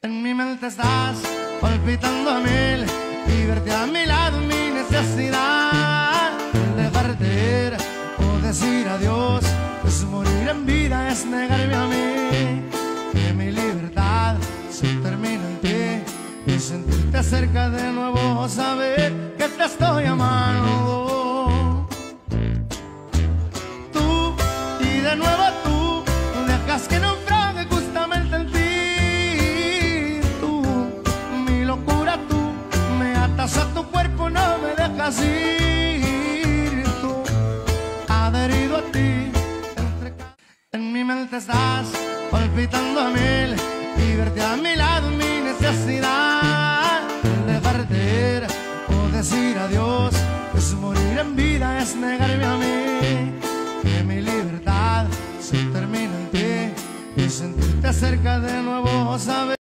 En mi mente estás palpitando a mil y verte a mi lado mi necesidad. El dejarte ir o decir adiós es morir en vida, es negarme a mí. Que mi libertad se termina en ti y sentirte cerca de nuevo, saber que te estoy amando. Tú y de nuevo tú dejas que naufrague justamente en ti. Tú, mi locura, tú me atas a tu cuerpo, no me dejas ir. Tú, adherido a ti, en mi mente estás palpitando a mil y verte a mi lado mi necesidad. El dejarte ir o decir adiós es morir en vida, es negarme a mí. Que mi libertad se termina en ti y sentirte cerca de nuevo, saber